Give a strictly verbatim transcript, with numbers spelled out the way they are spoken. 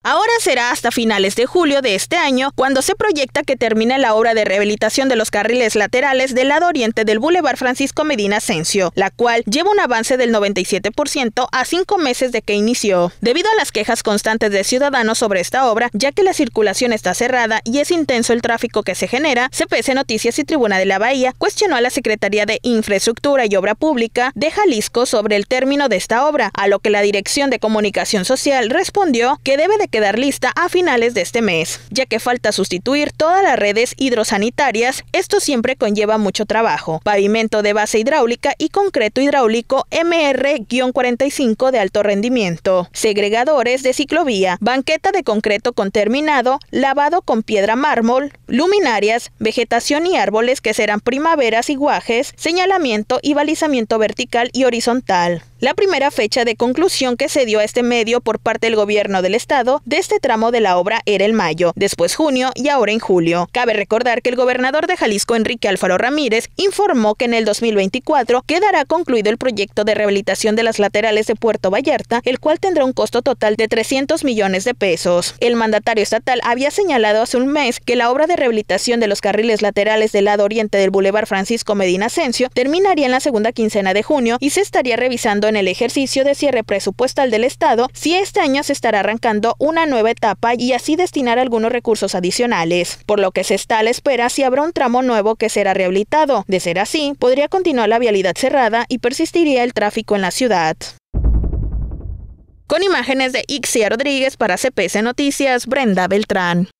Ahora será hasta finales de julio de este año cuando se proyecta que termine la obra de rehabilitación de los carriles laterales del lado oriente del Boulevard Francisco Medina Ascencio, la cual lleva un avance del noventa y siete por ciento a cinco meses de que inició. Debido a las quejas constantes de ciudadanos sobre esta obra, ya que la circulación está cerrada y es intenso el tráfico que se genera, C P C Noticias y Tribuna de la Bahía cuestionó a la Secretaría de Infraestructura y Obra Pública de Jalisco sobre el término de esta obra, a lo que la Dirección de Comunicación Social respondió que debe de quedar lista a finales de este mes, ya que falta sustituir todas las redes hidrosanitarias. Esto siempre conlleva mucho trabajo, pavimento de base hidráulica y concreto hidráulico M R cuarenta y cinco de alto rendimiento, segregadores de ciclovía, banqueta de concreto con terminado, lavado con piedra mármol, luminarias, vegetación y árboles que serán primaveras y guajes, señalamiento y balizamiento vertical y horizontal. La primera fecha de conclusión que se dio a este medio por parte del gobierno del estado de este tramo de la obra era en mayo, después junio y ahora en julio. Cabe recordar que el gobernador de Jalisco, Enrique Alfaro Ramírez, informó que en el dos mil veinticuatro quedará concluido el proyecto de rehabilitación de las laterales de Puerto Vallarta, el cual tendrá un costo total de trescientos millones de pesos. El mandatario estatal había señalado hace un mes que la obra de rehabilitación de los carriles laterales del lado oriente del Boulevard Francisco Medina Ascencio terminaría en la segunda quincena de junio y se estaría revisando en el ejercicio de cierre presupuestal del estado si este año se estará arrancando una nueva etapa y así destinar algunos recursos adicionales, por lo que se está a la espera si habrá un tramo nuevo que será rehabilitado. De ser así, podría continuar la vialidad cerrada y persistiría el tráfico en la ciudad. Con imágenes de Ixia Rodríguez para C P C Noticias, Brenda Beltrán.